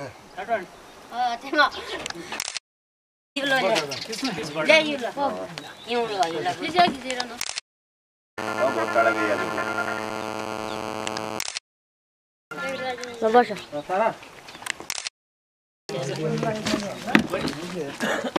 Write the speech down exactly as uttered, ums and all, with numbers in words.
어, 대마. 이걸로 해. 네, 이걸로. 이걸로 와, 이걸로. 시작이 되려나? 어, 못 따라가야 돼. 너 마셔. 따라.